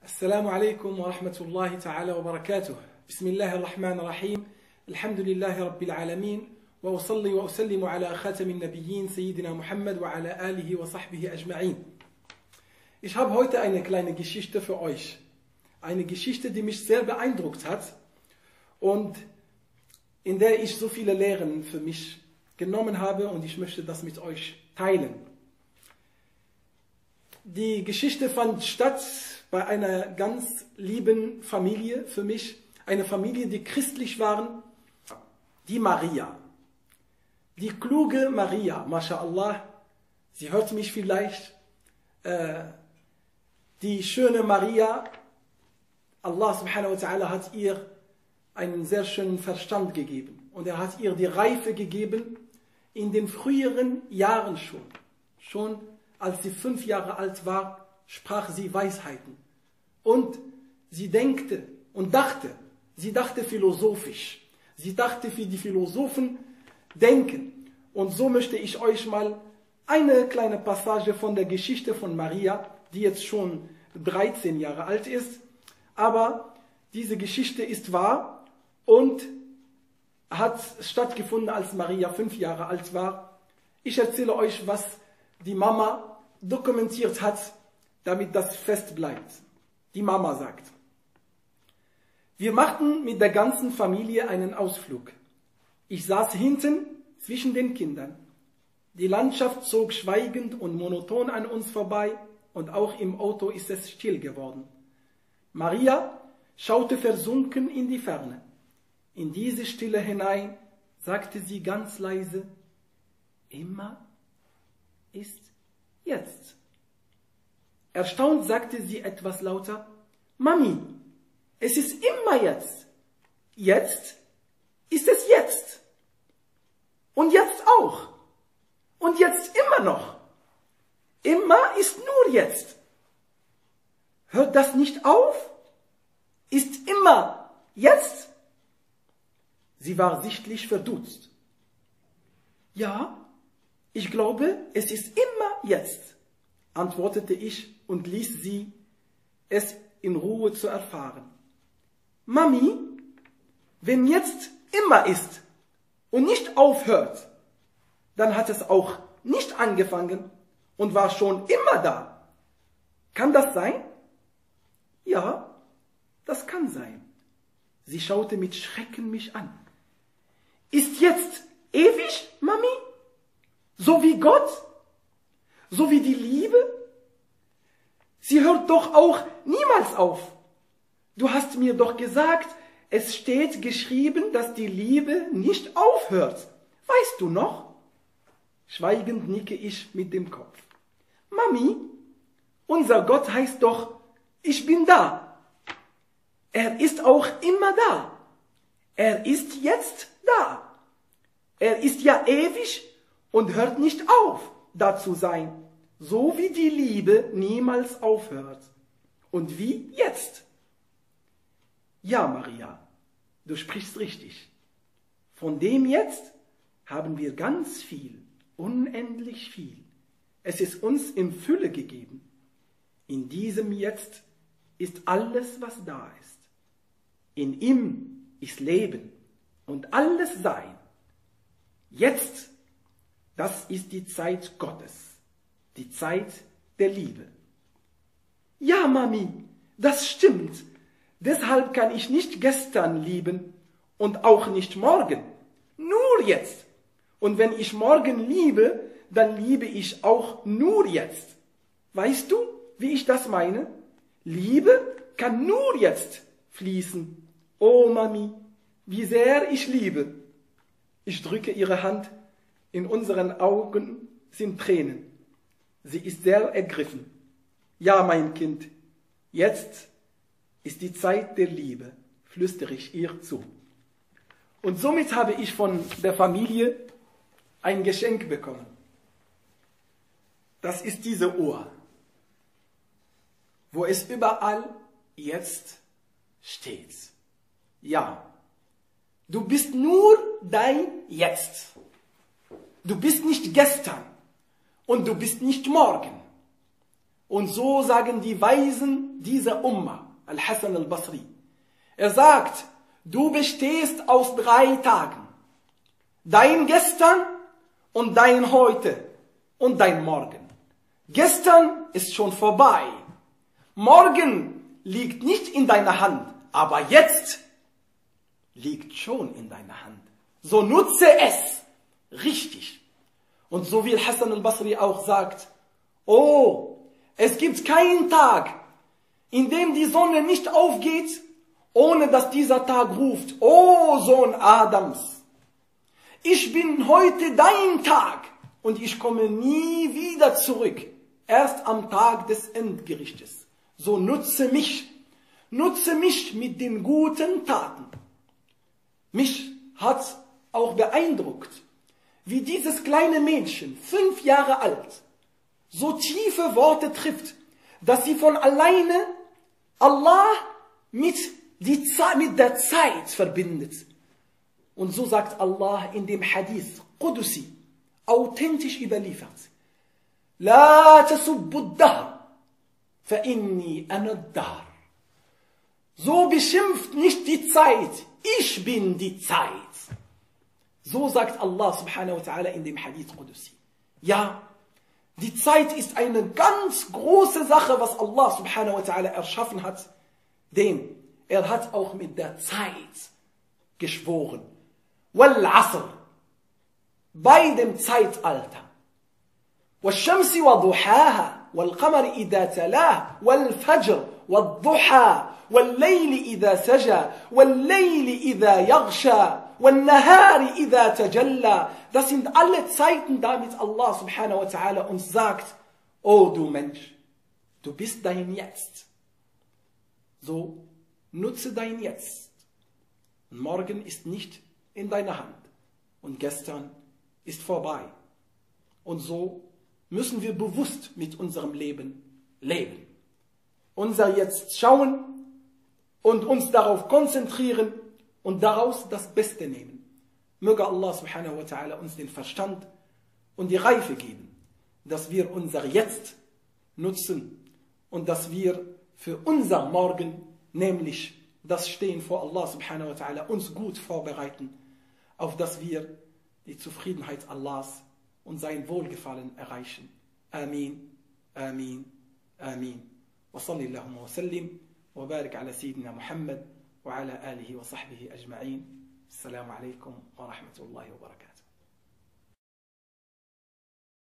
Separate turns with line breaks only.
السلام عليكم ورحمة الله تعالى وبركاته. بسم الله الرحمن الرحيم. الحمد لله رب العالمين وأصلي وأسلم على خاتم النبيين سيدنا Muhammad وعلى آله وصحبه أجمعين. Ich habe heute eine kleine Geschichte für euch. Eine Geschichte, die mich sehr beeindruckt hat und in der ich so viele Lehren für mich genommen habe und ich möchte das mit euch teilen. Die Geschichte fand statt bei einer ganz lieben Familie für mich, eine Familie, die christlich waren, die Maria. Die kluge Maria, MashaAllah, sie hört mich vielleicht, die schöne Maria, Allah subhanahu wa ta'ala hat ihr einen sehr schönen Verstand gegeben und er hat ihr die Reife gegeben in den früheren Jahren schon. Schon als sie 5 Jahre alt war, sprach sie Weisheiten. Und sie denkte und dachte, sie dachte philosophisch. Sie dachte, wie die Philosophen denken. Und so möchte ich euch mal eine kleine Passage von der Geschichte von Maria, die jetzt schon 13 Jahre alt ist, aber diese Geschichte ist wahr und hat stattgefunden, als Maria 5 Jahre alt war. Ich erzähle euch, was die Mama dokumentiert hat, damit das fest bleibt. Die Mama sagt: Wir machten mit der ganzen Familie einen Ausflug. Ich saß hinten zwischen den Kindern. Die Landschaft zog schweigend und monoton an uns vorbei und auch im Auto ist es still geworden. Maria schaute versunken in die Ferne. In diese Stille hinein sagte sie ganz leise: Immer ist jetzt. Erstaunt sagte sie etwas lauter: Mami, es ist immer jetzt. Jetzt ist es jetzt. Und jetzt auch. Und jetzt immer noch. Immer ist nur jetzt. Hört das nicht auf? Ist immer jetzt? Sie war sichtlich verdutzt. Ja, ich glaube, es ist immer jetzt, antwortete ich und ließ sie es in Ruhe zu erfahren. Mami, wenn jetzt immer ist und nicht aufhört, dann hat es auch nicht angefangen und war schon immer da. Kann das sein? Ja, das kann sein. Sie schaute mit Schrecken mich an. Ist jetzt ewig, Mami? So wie Gott? So wie die Liebe? Sie hört doch auch niemals auf. Du hast mir doch gesagt, es steht geschrieben, dass die Liebe nicht aufhört. Weißt du noch? Schweigend nicke ich mit dem Kopf. Mami, unser Gott heißt doch, ich bin da. Er ist auch immer da. Er ist jetzt da. Er ist ja ewig und hört nicht auf, da zu sein. So wie die Liebe niemals aufhört. Und wie jetzt? Ja, Maria, du sprichst richtig. Von dem Jetzt haben wir ganz viel, unendlich viel. Es ist uns in Fülle gegeben. In diesem Jetzt ist alles, was da ist. In ihm ist Leben und alles Sein. Jetzt, das ist die Zeit Gottes. Die Zeit der Liebe. Ja, Mami, das stimmt. Deshalb kann ich nicht gestern lieben und auch nicht morgen. Nur jetzt. Und wenn ich morgen liebe, dann liebe ich auch nur jetzt. Weißt du, wie ich das meine? Liebe kann nur jetzt fließen. Oh, Mami, wie sehr ich liebe. Ich drücke ihre Hand. In unseren Augen sind Tränen. Sie ist sehr ergriffen. Ja, mein Kind, jetzt ist die Zeit der Liebe, flüstere ich ihr zu. Und somit habe ich von der Familie ein Geschenk bekommen. Das ist diese Uhr, wo es überall jetzt steht. Ja, du bist nur dein Jetzt. Du bist nicht gestern. Und du bist nicht morgen. Und so sagen die Weisen, dieser Umma, Al-Hasan al-Basri. Er sagt, du bestehst aus 3 Tagen. Dein Gestern und dein Heute und dein Morgen. Gestern ist schon vorbei. Morgen liegt nicht in deiner Hand, aber jetzt liegt schon in deiner Hand. So nutze es richtig. Und so wie Hassan al-Basri auch sagt, oh, es gibt keinen Tag, in dem die Sonne nicht aufgeht, ohne dass dieser Tag ruft, oh Sohn Adams, ich bin heute dein Tag und ich komme nie wieder zurück, erst am Tag des Endgerichtes. So nutze mich mit den guten Taten. Mich hat auch beeindruckt, wie dieses kleine Mädchen, 5 Jahre alt, so tiefe Worte trifft, dass sie von alleine Allah mit der Zeit verbindet. Und so sagt Allah in dem Hadith Qudusi, authentisch überliefert, La tasubbu ad-dahr, fa inni ana ad-dahr. So beschimpft nicht die Zeit, ich bin die Zeit. So sagt Allah subhanahu wa ta'ala in dem Hadith Qudusi. Ja, die Zeit ist eine ganz große Sache, was Allah subhanahu wa ta'ala erschaffen hat, denn er hat auch mit der Zeit geschworen. Wal Asr, bei dem Zeitalter. والشمس وضحاها والقمر إذا تلاه والفجر والضحى والليل إذا سجى والليل إذا يغشى والنهار إذا تجلى. Das sind alle Zeiten, damit Allah subhanahu wa ta'ala uns sagt, oh du Mensch, du bist dein Jetzt. So nutze dein Jetzt. Morgen ist nicht in deiner Hand und gestern ist vorbei. Und so müssen wir bewusst mit unserem Leben leben. Unser Jetzt schauen und uns darauf konzentrieren und daraus das Beste nehmen. Möge Allah subhanahu wa ta'ala uns den Verstand und die Reife geben, dass wir unser Jetzt nutzen und dass wir für unser Morgen, nämlich das Stehen vor Allah subhanahu wa ta'ala, uns gut vorbereiten, auf dass wir die Zufriedenheit Allahs und sein Wohlgefallen erreichen. Amin, Amin, Amin. Wa sallallahu wa sallim wa barik ala Sayyidina Muhammad wa ala alihi wa sahbihi ajma'in. Assalamu alaikum wa rahmatullahi wa barakatuh.